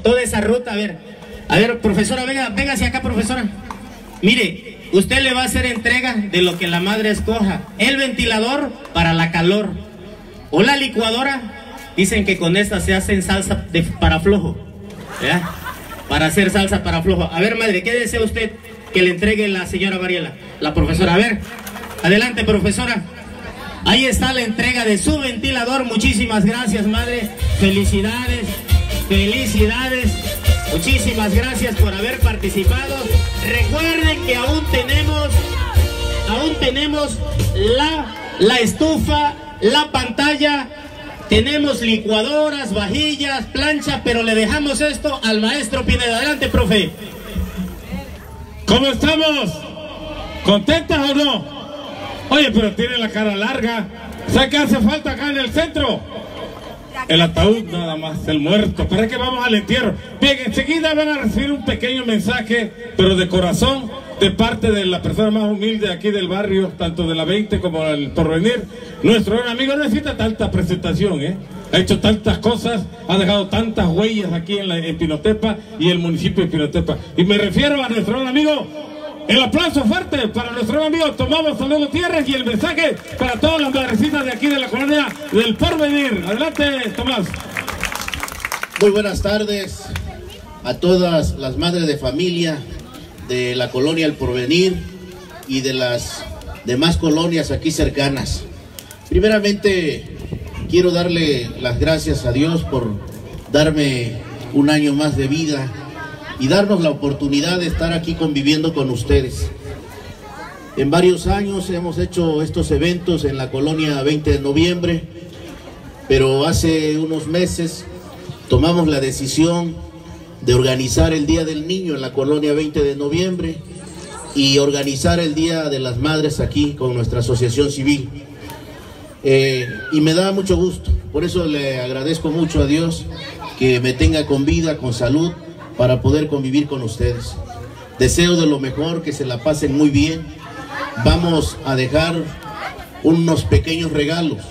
toda esa ruta. A ver, profesora, venga hacia acá, profesora. Mire, usted le va a hacer entrega de lo que la madre escoja. El ventilador para la calor, o la licuadora. Dicen que con esta se hacen salsa para flojo, ¿verdad? Para hacer salsa para flojo. A ver, madre, ¿qué desea usted que le entregue la señora Mariela? La profesora, a ver, adelante, profesora. Ahí está la entrega de su ventilador. Muchísimas gracias, madre. Felicidades, felicidades. Muchísimas gracias por haber participado. Recuerden que aún tenemos la estufa, la pantalla, tenemos licuadoras, vajillas, plancha, pero le dejamos esto al maestro Pineda. Adelante, profe. ¿Cómo estamos? ¿Contentas o no? Oye, pero tiene la cara larga. ¿Sabe qué hace falta acá en el centro? El ataúd nada más, el muerto. ¿Para qué vamos al entierro? Bien, enseguida van a recibir un pequeño mensaje, pero de corazón, de parte de la persona más humilde aquí del barrio, tanto de la 20 como del Porvenir. Nuestro gran amigo no necesita tanta presentación, ha hecho tantas cosas, ha dejado tantas huellas aquí en Pinotepa y el municipio de Pinotepa. Y me refiero a nuestro gran amigo. El aplauso fuerte para nuestro amigo Tomás Basaló Gutiérrez y el mensaje para todas las madrecitas de aquí de la colonia del Porvenir. Adelante, Tomás. Muy buenas tardes a todas las madres de familia de la colonia El Porvenir y de las demás colonias aquí cercanas. Primeramente, quiero darle las gracias a Dios por darme un año más de vida y darnos la oportunidad de estar aquí conviviendo con ustedes. En varios años hemos hecho estos eventos en la colonia 20 de noviembre, pero hace unos meses tomamos la decisión de organizar el Día del Niño en la colonia 20 de noviembre y organizar el Día de las Madres aquí con nuestra asociación civil. Y me da mucho gusto, por eso le agradezco mucho a Dios que me tenga con vida, con salud, para poder convivir con ustedes. Deseo de lo mejor, que se la pasen muy bien. Vamos a dejar unos pequeños regalos.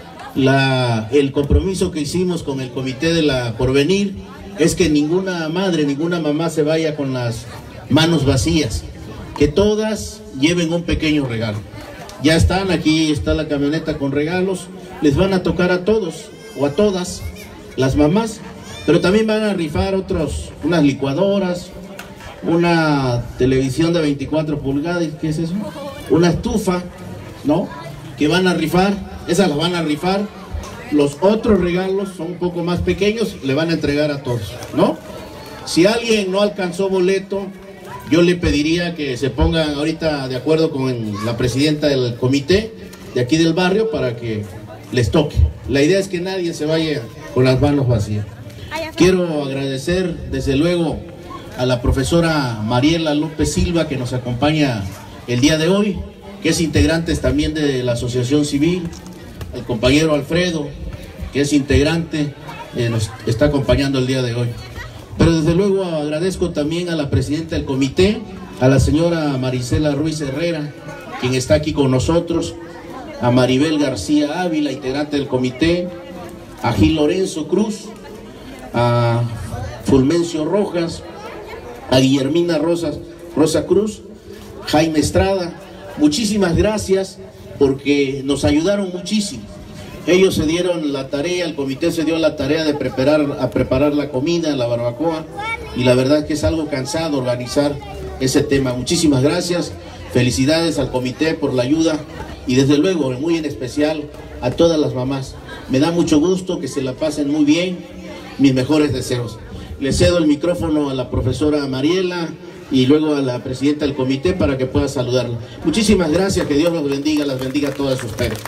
El compromiso que hicimos con el comité de la Porvenir es que ninguna madre, ninguna mamá se vaya con las manos vacías, que todas lleven un pequeño regalo. Ya están, aquí está la camioneta con regalos, les van a tocar a todos o a todas las mamás, pero también van a rifar unas licuadoras, una televisión de 24 pulgadas, ¿qué es eso? Una estufa, ¿no? Que van a rifar, esas las van a rifar. Los otros regalos son un poco más pequeños, le van a entregar a todos, ¿no? Si alguien no alcanzó boleto, yo le pediría que se pongan ahorita de acuerdo con la presidenta del comité de aquí del barrio para que les toque. La idea es que nadie se vaya con las manos vacías. Quiero agradecer desde luego a la profesora Mariela López Silva, que nos acompaña el día de hoy, que es integrante también de la asociación civil, al compañero Alfredo, que es integrante, nos está acompañando el día de hoy. Pero desde luego agradezco también a la presidenta del comité, a la señora Marisela Ruiz Herrera, quien está aquí con nosotros, a Maribel García Ávila, integrante del comité, a Gil Lorenzo Cruz, a Fulmencio Rojas, a Guillermina Rosa Cruz, Jaime Estrada. Muchísimas gracias porque nos ayudaron muchísimo. Ellos se dieron la tarea, el comité se dio la tarea de preparar la comida, la barbacoa, y la verdad que es algo cansado organizar ese tema. Muchísimas gracias, felicidades al comité por la ayuda y desde luego, muy en especial, a todas las mamás. Me da mucho gusto, que se la pasen muy bien, mis mejores deseos. Le cedo el micrófono a la profesora Mariela y luego a la presidenta del comité para que pueda saludarla. Muchísimas gracias, que Dios los bendiga, las bendiga a todas ustedes.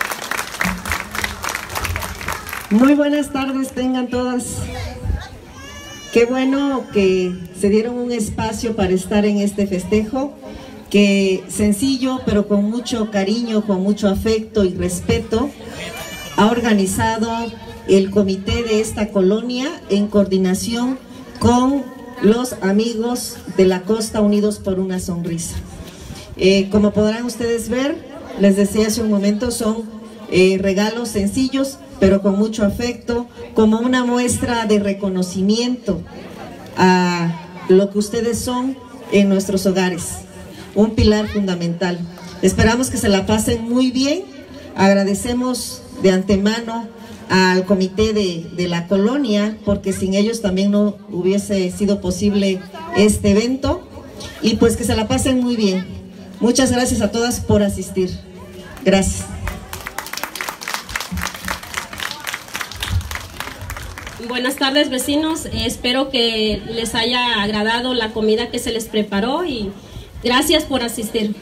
Muy buenas tardes tengan todas. Qué bueno que se dieron un espacio para estar en este festejo, que sencillo pero con mucho cariño, con mucho afecto y respeto ha organizado el comité de esta colonia en coordinación con los amigos de la Costa Unidos por una Sonrisa. Como podrán ustedes ver, les decía hace un momento, son regalos sencillos, pero con mucho afecto, como una muestra de reconocimiento a lo que ustedes son en nuestros hogares, un pilar fundamental. Esperamos que se la pasen muy bien. Agradecemos de antemano al comité de la colonia, porque sin ellos también no hubiese sido posible este evento, y pues que se la pasen muy bien. Muchas gracias a todas por asistir. Gracias. Buenas tardes, vecinos. Espero que les haya agradado la comida que se les preparó y gracias por asistir.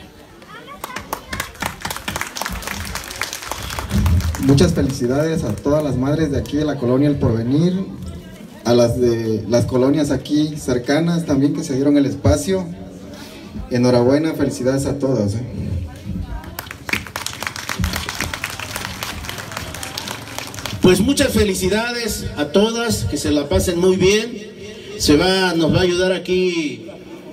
Muchas felicidades a todas las madres de aquí de la colonia El Porvenir, a las de las colonias aquí cercanas también que se dieron el espacio. Enhorabuena, felicidades a todas. Pues muchas felicidades a todas, que se la pasen muy bien. Nos va a ayudar aquí.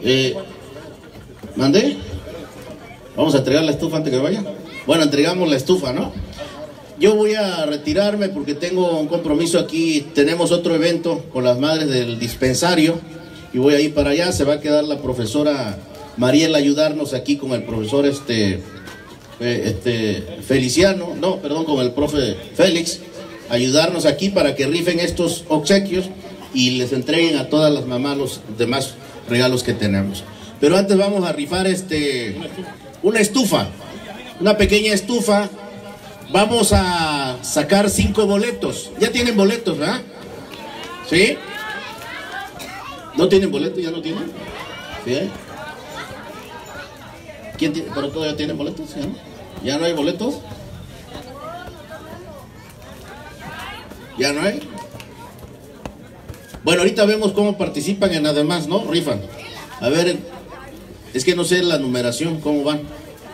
¿Mandé? Vamos a entregar la estufa antes que vaya. Bueno, entregamos la estufa, ¿no? Yo voy a retirarme porque tengo un compromiso aquí. Tenemos otro evento con las madres del dispensario y voy a ir para allá. Se va a quedar la profesora Mariela a ayudarnos aquí con el profesor Feliciano, no, perdón, con el profe Félix, ayudarnos aquí para que rifen estos obsequios y les entreguen a todas las mamás los demás regalos que tenemos. Pero antes vamos a rifar una estufa, una pequeña estufa. Vamos a sacar 5 boletos. Ya tienen boletos, ¿verdad? ¿Sí? ¿No tienen boletos? ¿Ya no tienen? ¿Sí? ¿Pero todavía tienen boletos? ¿Ya no? ¿Ya no hay boletos? ¿Ya no hay? Bueno, ahorita vemos cómo participan en las demás, ¿no? Rifan. A ver, es que no sé la numeración, cómo van.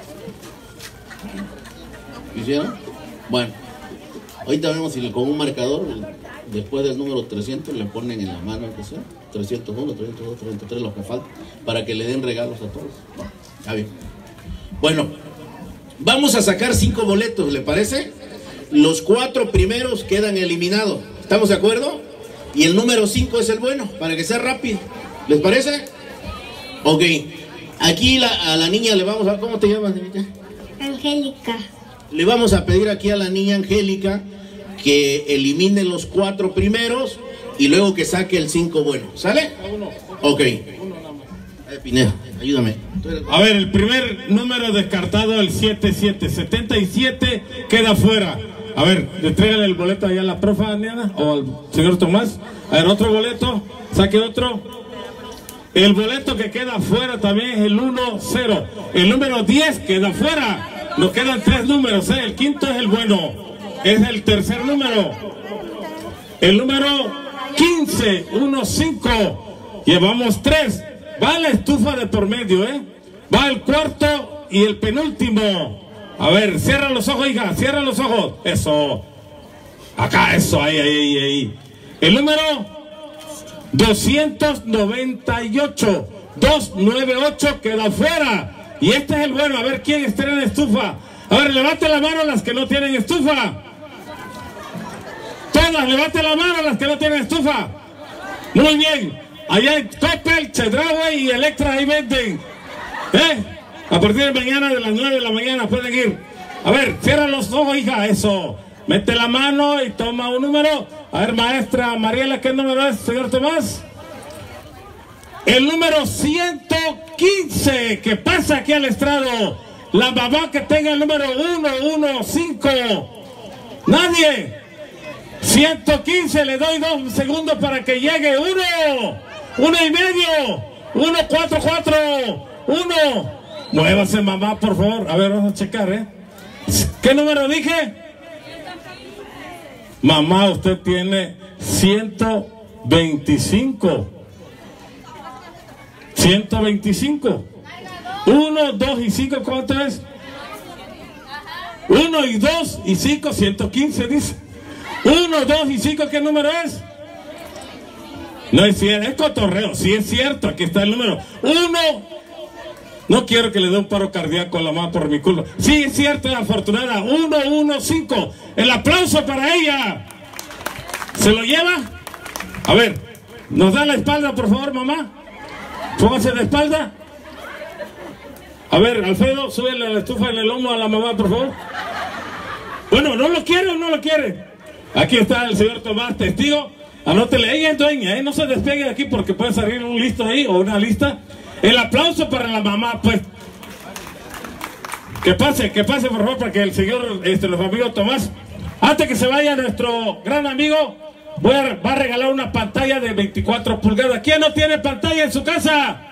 ¿Hicieron? Bueno, ahorita vemos si con un marcador, después del número 300, le ponen en la mano, que sea, 301, 302, 303, lo que falta, para que le den regalos a todos. Está bien. Bueno, vamos a sacar 5 boletos, ¿le parece? Los 4 primeros quedan eliminados. ¿Estamos de acuerdo? Y el número 5 es el bueno, para que sea rápido. ¿Les parece? Ok. Aquí a la niña le vamos a... ¿Cómo te llamas, niña? Angélica. Le vamos a pedir aquí a la niña Angélica que elimine los 4 primeros y luego que saque el 5 bueno. ¿Sale? Ok. Pineda, ayúdame. A ver, el primer número descartado, el 77 queda fuera. A ver, entrégale el boleto allá a la profa, Niana, o al señor Tomás. A ver, otro boleto, saque otro. El boleto que queda fuera también es el 10. El número 10 queda fuera. Nos quedan 3 números, el quinto es el bueno. Es el tercer número. El número 15, 15. Llevamos 3. Va la estufa de por medio, Va el cuarto y el penúltimo. A ver, cierra los ojos, hija, cierra los ojos. Eso. Acá, eso, ahí. El número 298. 298 queda fuera. Y este es el bueno. A ver quién estrena estufa. A ver, levante la mano las que no tienen estufa. Todas, levante la mano las que no tienen estufa. Muy bien. Allá en Coppel, Chedraui y Electra ahí venden. A partir de mañana de las 9 de la mañana pueden ir. A ver, cierra los ojos, hija. Eso. Mete la mano y toma un número. A ver, maestra Mariela, ¿qué número es, señor Tomás? El número 115, que pasa aquí al estrado. La mamá que tenga el número 115. Nadie. 115, le doy 2 segundos para que llegue. 1 y medio. 144. 1. Muévase, mamá, por favor. A ver, vamos a checar, ¿Qué número dije? Mamá, usted tiene 125. 125. 1, 2 y 5, ¿cuánto es? 1 y 2 y 5, 115 dice. 1, 2 y 5, ¿qué número es? No es cierto, es cotorreo. Sí es cierto, aquí está el número. 1, No quiero que le dé un paro cardíaco a la mamá por mi culpa. Sí, es cierto, afortunada. 115. El aplauso para ella. ¿Se lo lleva? A ver, ¿nos da la espalda, por favor, mamá? Póngase de espalda. A ver, Alfredo, súbele la estufa en el lomo a la mamá, por favor. Bueno, ¿no lo quiere o no lo quiere? Aquí está el señor Tomás, testigo. Anótele, ella es dueña, no se despegue de aquí porque puede salir un listo ahí o una lista. El aplauso para la mamá, pues. Que pase, por favor, para que el señor, los amigos Tomás, antes que se vaya nuestro gran amigo, va a regalar una pantalla de 24 pulgadas. ¿Quién no tiene pantalla en su casa?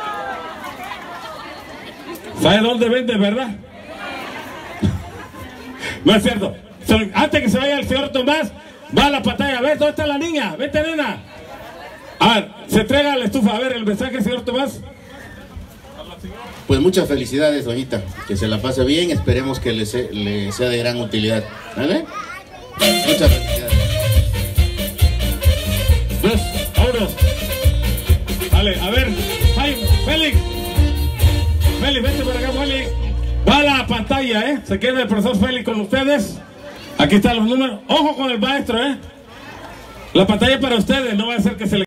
¿Sabe dónde vende, verdad? No es cierto. Antes que se vaya el señor Tomás, va a la pantalla. A ver, ¿dónde está la niña? Vete, nena. A ver, se entrega la estufa. A ver, el mensaje, señor Tomás. Pues muchas felicidades, doñita. Que se la pase bien. Esperemos que le sea de gran utilidad. ¿Vale? Muchas felicidades. Vámonos. Vale, a ver. Félix. Félix, vente por acá, Félix. Va a la pantalla, Se queda el profesor Félix con ustedes. Aquí están los números. Ojo con el maestro, La pantalla es para ustedes. No va a ser que se le